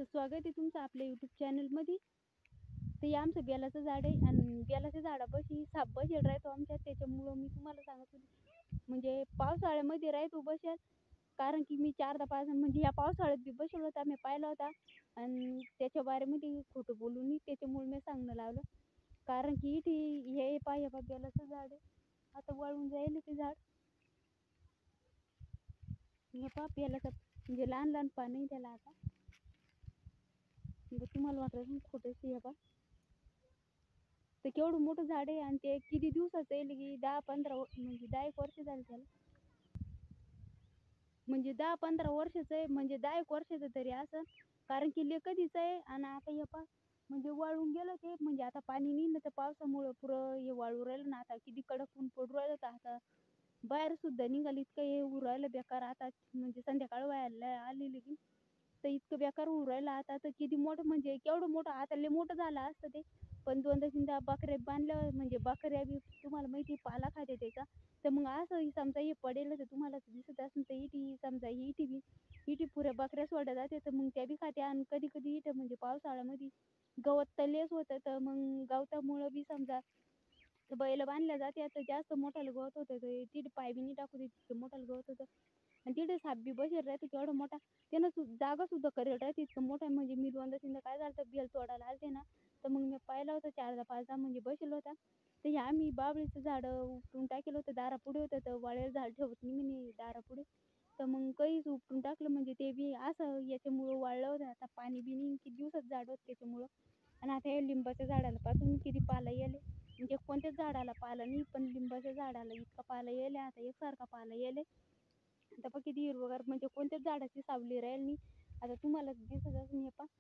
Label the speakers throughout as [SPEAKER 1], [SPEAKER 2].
[SPEAKER 1] तर स्वागत आहे तुमचं आपल्या यूट्यूब चॅनलमध्ये. तर हे आमचं बेलाचं झाड आहे आणि बेलाच्या झाडापाशी साप बसेल राहतो आमच्या, त्याच्यामुळं मी तुम्हाला सांगत होते म्हणजे पावसाळ्यामध्ये राहतो बसेल. कारण की मी 4दा 5 म्हणजे या पावसाळ्यात बी बसेल होता, मी पाहिला होता आणि त्याच्या बारेमध्ये खोटं बोलू नये त्याच्यामुळे मी सांगणं लावलं. कारण की इथे हे पाय बेलाचं झाड आहे, आता वाळून जाईल ते झाड. हे पहा बेलाचं म्हणजे लहान लहान पानं आहे त्याला आता. तुम्हाला वाटलं खोटंच हे पहा, तर केवढं मोठं झाड आहे आणि ते किती दिवसाचं आहे की 10-15 म्हणजे 10 वर्ष झाली त्याला. म्हणजे 10-15 वर्षाचं आहे, म्हणजे 10 वर्षाचं तरी असं. कारण की कधीच आहे आणि आता हे पहा म्हणजे वाळून गेलं ते. म्हणजे आता पाणी नाही ना, तर पावसामुळं पुरं हे वाळू राहिलं ना. आता किती कडक ऊन पडू राहिलं, तर आता बाहेर सुद्धा निघालं इतकं हे होऊ राहिलं बेकार. आता म्हणजे संध्याकाळ व्हायला आलेली की तर इतकं बेकार होऊ राहिलं आता. तर किती मोठं म्हणजे केवढं मोठं, आता लय मोठं झालं असतं ते, पण 2दा-3दा बकऱ्या बांधल्यावर म्हणजे बकऱ्या बी तुम्हाला माहिती पाला खाते त्याचा. तर मग असं समजा हे पडेल तर तुम्हाला दिसत असेल तर इटी समजा ही इटी पुऱ्या बकऱ्या सोडल्या जाते, तर मग त्या बी खाते. आणि कधी कधी इथं म्हणजे पावसाळ्यामध्ये गवत तर लेस होतं, तर मग गवतामुळं बी समजा बैल बांधल्या जाते. तर जास्त मोठालं गवत होतं तर तिथे पाय बी नाही टाकू दे, तितकं मोठालं गवत होतं. आणि तिथे साप बी बसेल राहते केवढा मोठा, त्यानं जागा सुद्धा करेल राहते इतकं मोठा. म्हणजे मी 2दा-3दा काय झालं तर बेल तोडायला आलते ना, तर मग मी पाहिलं होतं 4दा-5दा म्हणजे बसेल होता. तर हे आम्ही बाबळीचं झाडं उपटून टाकेलं होतं, दारापुढे होतं. तर वाळेल झाड ठेवत नाही मी दारापुढे, तर मग काहीच उपटून टाकलं. म्हणजे ते बी असं याच्यामुळं वाळलं होतं. आता पाणी बी नाही, किती दिवसात झाड होतं त्याच्यामुळं. आणि आता हे लिंबाच्या झाडाला पासून किती पाला येले, म्हणजे कोणत्याच झाडाला पाला नाही, पण लिंबाच्या झाडाला इतका पाला येले, आता एकसारखा पाला येले. आता पण किती हिरवगार, म्हणजे कोणत्याच झाडाची सावली राहील नाही. आता तुम्हाला दिसत असेल हे पहा,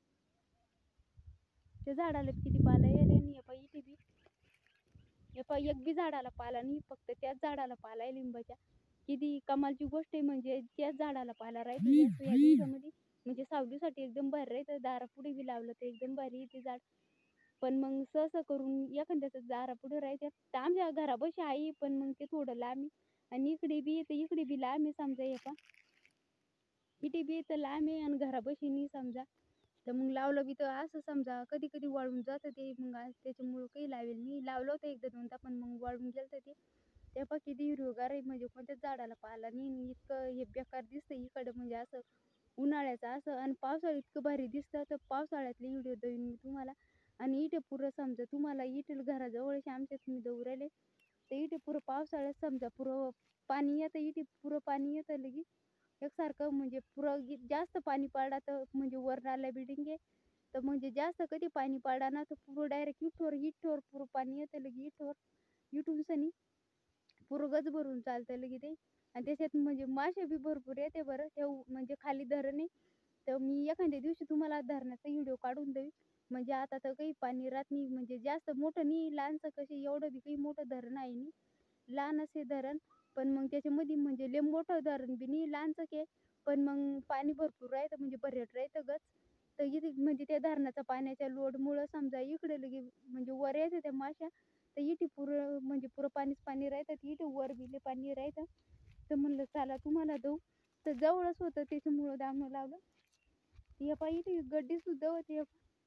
[SPEAKER 1] त्या झाडाला किती पाला येले. आणि हे पहा इथे बी हे पहा एक बी झाडाला पाला नाही, फक्त त्याच झाडाला पाला आहे लिंबाच्या. किती कमालची गोष्ट आहे, म्हणजे त्याच झाडाला पाला राहतो या दिवसामध्ये. म्हणजे सावलीसाठी एकदम भारी राहतं. दारापुढे बी लावलं तर एकदम भारी येते झाड. पण मग सहसा करून एखाद्याचं दारापुढे राहते. तर आमच्या घरापाशी आहे, पण मग ते थोडं लांब आहे. आणि इकडे बी येतं, इकडे बी लांब आहे समजा हे पहा, इथे बी येतं लांब आहे आणि घरापाशी नाही समजा. तर मग लावलं बी तर असं समजा कधी कधी वाळून जातं ते. मग त्याच्यामुळं काही लावेल नाही. लावलं होतं 1दा-2दा, पण मग वाळून गेलं ते. त्या पहा किती हिरवगार आहे, म्हणजे कोणत्याच झाडाला पाला नाही. इतकं हे बेकार दिसतं इकडं, म्हणजे असं उन्हाळ्याचं असं. आणि पावसाळ्यात इतकं भारी दिसतं. तर पावसाळ्यातले व्हिडिओ देईन मी तुम्हाला. आणि इथे पुरं समजा तुम्हाला इथे घराजवळचे आमच्या तुम्ही जाऊ राहिले, तर इथे पुरं पावसाळ्यात समजा पुरं पाणी येतं. इथे पुरं पाणी येतं लगी एकसारखं. म्हणजे पुरं जास्त पाणी पडला तर म्हणजे वर नाल्या बिल्डिंग आहे, तर म्हणजे जास्त कधी पाणी पडला ना, तर पुरं डायरेक्ट इथवर पुरं पाणी येतं लगी इथवर. इथून सनी पुरं गज भरून चालतं लगी ते. आणि त्याच्यात म्हणजे मासे बी भरपूर येते बरं. ते म्हणजे खाली धरण आहे, तर मी एखाद्या दिवशी तुम्हाला धरणाचा व्हिडिओ काढून देईन. म्हणजे आता तर काही पाणी राहत नाही, म्हणजे जास्त मोठं नाही, लहानसं कसे एवढं बी काही मोठं धरण आहे नाही, लहान असे धरण. पण मग त्याच्यामध्ये म्हणजे लय मोठं धरण बी नाही, लहानचं के. पण मग पाणी भरपूर राहतं, म्हणजे भरेट राहतं गच. तर इथे म्हणजे त्या धरणाचा पाण्याच्या लोडमुळं समजा इकडे लगे म्हणजे वर येते त्या माश्या. तर इथे पुरं म्हणजे पुरं पाणीच पाणी राहतं, इथे वर बी लय पाणी राहतं. तर म्हणलं चला तुम्हाला देऊ. तर जवळच होतं त्याच्यामुळं दामनं लावलं. हे पहा इथे गड्डे सुद्धा होते.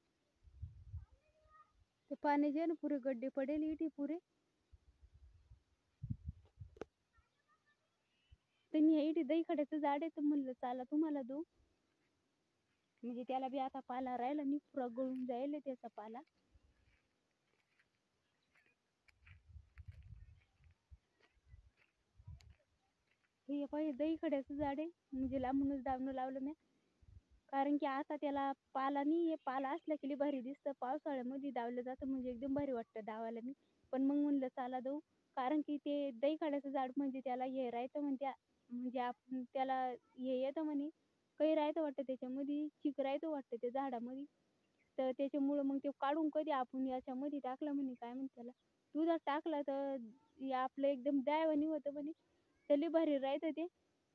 [SPEAKER 1] ते पाण्याचे ना पुरे गड्डे पडेल इथे पुरे. त्यांनी हे इथे दहीखड्याचं झाड आहे, तर म्हणलं चला तुम्हाला देऊ. म्हणजे त्याला बी आता पाला राहिला नाही, पुरा गळून जाईल त्याचा पाला. हे पहा दहीखड्याचं झाड आहे, म्हणजे लांबूनच दाबणं लावलं मी. कारण की आता त्याला पाला नाही आहे. पाला असला की लय भारी दिसतं. पावसाळ्यामध्ये दावलं जातं, म्हणजे एकदम भारी वाटतं दावायला मी. पण मग म्हणलं चला देऊ. कारण की ते दहीखड्याचं झाड म्हणजे त्याला हे राहतं म्हणत्या, म्हणजे आपण त्याला हे येतं म्हणे, काही राहतं वाटतं त्याच्यामध्ये, चिक राहतं वाटतं त्या झाडामध्ये. तर त्याच्यामुळं मग ते काढून कधी आपण याच्यामध्ये टाकलं म्हणे, काय म्हणते त्याला, दुधात टाकला तर हे आपलं एकदम डायवानी होतं म्हणे. तर लय भारी राहतं ते.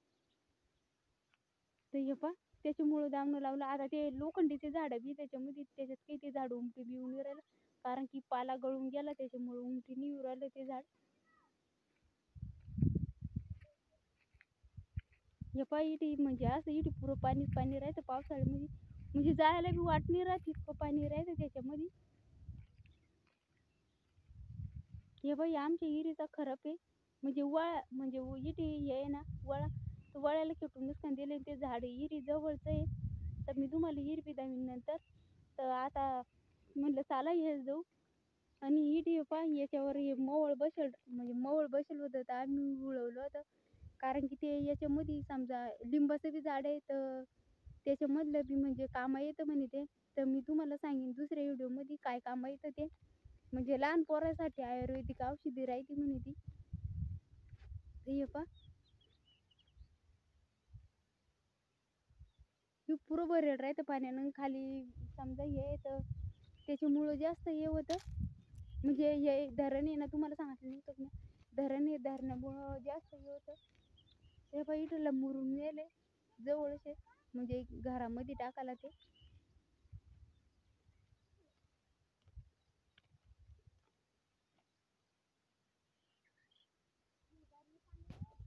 [SPEAKER 1] तर हे पहा त्याच्यामुळं दामनं लावलं. आता ते लोखंडीचे झाडं बी त्याच्यामध्ये, त्याच्यात काही ते झाड उमटी बी येऊन नाही राहिलं. कारण की पाला गळून गेला त्याच्यामुळं उमटी नाही येऊ राहिलं ते झाड. हे पहा इथे म्हणजे असं इथे पुरं पाणीच पाणी राहतं पावसाळ्यामध्ये. म्हणजे जायला बी वाट नाही राहत, इतकं पाणी राहायचं त्याच्यामध्ये. हे बाई आमच्या विहिरीचा खराब आहे, म्हणजे म्हणजे इथे हे आहे ना वळा, तर वळ्याला खेटून नुकसान दिले. ते झाड विहिरी जवळच आहे, तर मी तुम्हाला विहीर बी दाखवीन नंतर. तर आता म्हणलं चला हे जाऊ. आणि इथे पहा याच्यावर हे मोहोळ बसेल, म्हणजे मोहोळ बसेल होतं, तर आम्ही उळवलं होतं. कारण की ते याच्यामध्ये समजा लिंबाचं बी झाड आहे, तर त्याच्यामधलं बी म्हणजे कामा येतं म्हणे ते. तर मी तुम्हाला सांगेन दुसऱ्या व्हिडिओमध्ये काय कामा येतं ते. म्हणजे लहान पोरासाठी आयुर्वेदिक औषधी राहते म्हणे ती. हे पहा, हे पुरं भरेल राहतं पाण्यानं खाली. समजा हे तर त्याच्यामुळं जास्त हे होतं. म्हणजे हे धरण आहे ना, तुम्हाला सांगितलं नव्हतं ना, धरण आहे, धरणामुळं जास्त हे होतं. ते पहा इथलं मुरून गेले जवळचे, म्हणजे घरामध्ये टाकायला ते.